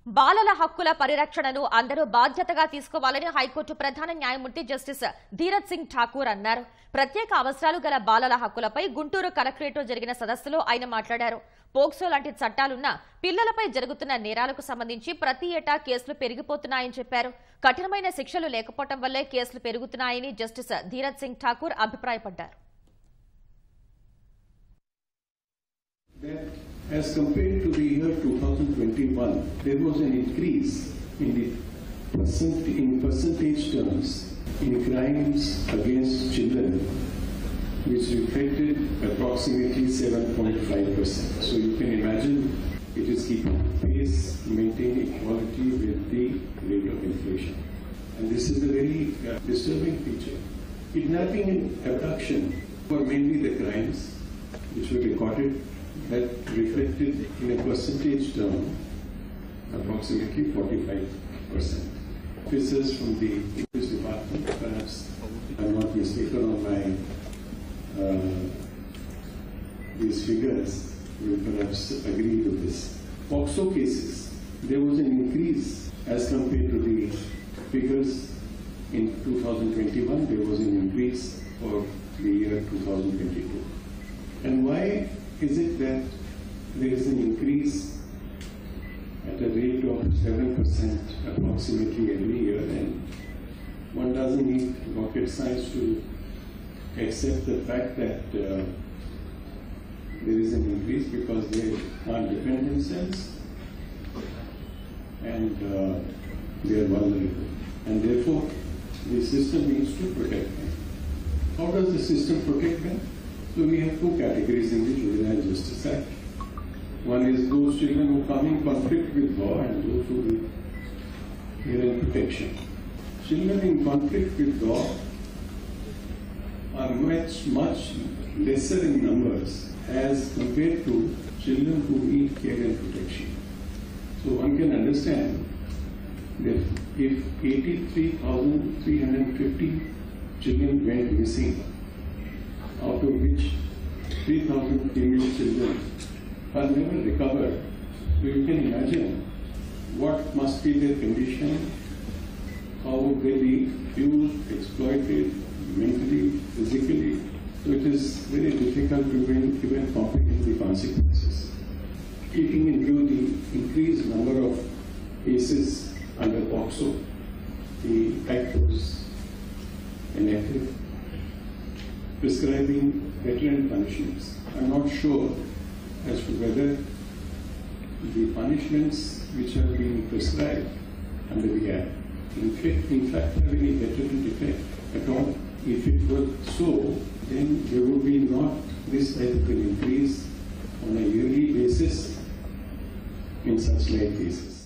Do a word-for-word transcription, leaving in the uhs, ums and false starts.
బాలల హక్కుల పరిరక్షణను అందరూ బాధ్యతగా తీసుకోవాలని హైకోర్టు ప్రధాన న్యాయమూర్తి జస్టిస్ ధీరజ్ సింగ్ ఠాకూర్ అన్నారు. ప్రత్యేక అవసరాలు గల బాలల హక్కులపై గుంటూరు కలెక్టరేట్లో జరిగిన సదస్సులో ఆయన మాట్లాడారు. పోక్సో లాంటి చట్టాలున్నా పిల్లలపై జరుగుతున్న నేరాలకు సంబంధించి ప్రతి ఏటా కేసులు పెరిగిపోతున్నాయని చెప్పారు. కఠినమైన శిక్షలు లేకపోవడం వల్లే కేసులు పెరుగుతున్నాయని జస్టిస్ ధీరజ్ సింగ్ ఠాకూర్ అభిప్రాయపడ్డారు. As compared to the year two thousand twenty-one, there was an increase in the percent in percentage terms in crimes against children, which reflected approximately seven point five percent. So you can imagine it is keeping pace, maintaining equality with the rate of inflation. And this is a very uh, disturbing feature. Kidnapping and abduction were mainly the crimes which were recorded that reflected in a percentage term approximately forty-five percent. Officers from the police department, perhaps I'm not mistaken on my uh, these figures, will perhaps agree with this. Poxo cases, there was an increase as compared to the figures in two thousand twenty-one. There was an increase for the year two thousand twenty-two. And why is it that there is an increase at a rate of seven percent approximately every year, and one doesn't need rocket science to accept the fact that uh, there is an increase because they are dependent cells and uh, they are vulnerable, and therefore the system needs to protect them. How does the system protect them? So we have two categories in the Juvenile Justice Act. One is those children who come in conflict with law and those who are in protection. Children in conflict with law are much, much lesser in numbers as compared to children who need care and protection. So one can understand that if eighty-three thousand three hundred fifty children went missing, out of which three thousand female children are never recovered. So you can imagine what must be their condition, how would they be used, exploited, mentally, physically. So it is very difficult to even comprehend the consequences. Keeping in view the increased number of cases under POCSO, the Act was enacted prescribing veteran punishments. I'm not sure as to whether the punishments which are being prescribed under the Act in fact, in fact have any deterrent effect at all. If it were so, then there would be not this type of an increase on a yearly basis in such like cases.